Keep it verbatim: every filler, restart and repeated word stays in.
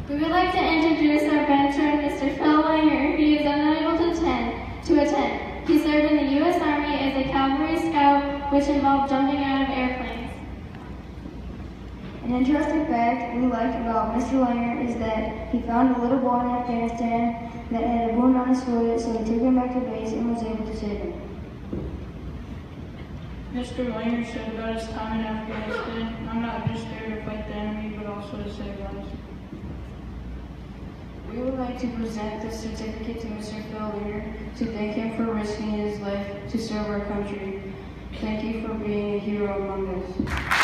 We would like to introduce our bencher, Mister Phil Wenger. He is unable to attend. To attend. He served in the U S Army as a cavalry scout, which involved jumping out of airplanes. An interesting fact we like about Mister Wenger is that he found a little boy in Afghanistan that had a wound on his foot, so he took him back to base and was able to save him. Mister Wenger said about his time in Afghanistan, "I'm not just there to fight the enemy, but also to save lives." We would like to present this certificate to Mister Phil Wenger to thank him for risking his life to serve our country. Thank you for being a hero among us.